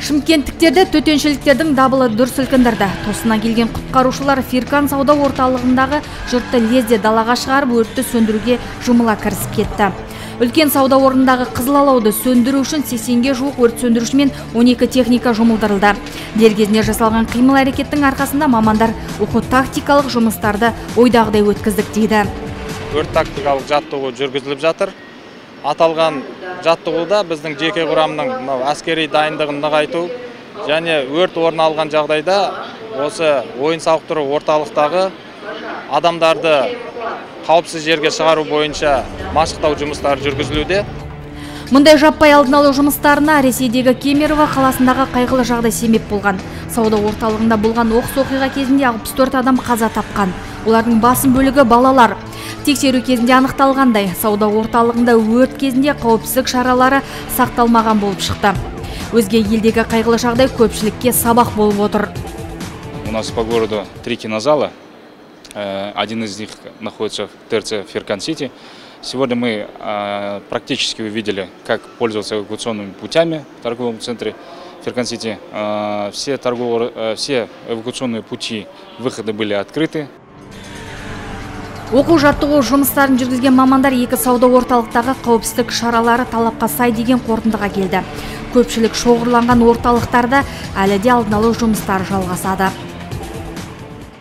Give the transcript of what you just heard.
Шымкенттіктерді төтеншеліктердің дабылы дүр сілкіндірді. Тосына келген құтқарушылар Фиркан сауда орталығындағы жұртты лезде далаға шығарып, өртті сөндіруге жұмыла кірісіп кетті. Үлкен сауда орнындағы қызыл алауды сөндіру үшін 80-ге жуық өрт сөндіруші мен 12 техника жұмылдырылды. Дер кезінде жасалған қимыл әрекеттің арқасында мамандар оқу-тактикалық жұмыстарды ойдағыдай өткіздік дейді. Өрт тактикалық жаттығу жүргізіліп жатыр. Аталған жаттығуда біздің жеке құрамның әскери дайындығын нығайту және өрт орын алған жағдайда осы ойын сауықтыру орталықтағы адамдарды қауіпсіз жерге шығару бойынша машықтау жұмыстары жүргізілуде. Мұндай жаппай алдын алу жұмыстарына Ресейдегі Кемерово қаласындағы қайғылы жағдай себеп болған. Сауда орталығында болған оқыс оқиға кезінде 64 адам қаза тапқан. Олардың басым бөлігі балалар. Тексеру кезінде анықталғандай, сауда орталығында өрт кезінде қауіпсіздік шаралары сақталмаған болып шықты. Өзге елдегі қайғылы жағдай көпшілікке сабақ болып отыр. У нас по городу 3 кинозала. Один из них находится в ТРЦ Фиркан-Сити. Сегодня мы практически увидели, как пользоваться эвакуационными путями в торговом центре Фиркан-Сити. Все эвакуационные пути, выходы были открыты. Оқу-жаттығу жұмыстарын жүргізген мамандар екі сауда орталықтағы қауіпсіздік шаралары талапқа сай деген қорытындыға келді. Көпшілік шоғырланған орталықтарда әлі де алдын алу жұмыстары жалғасады.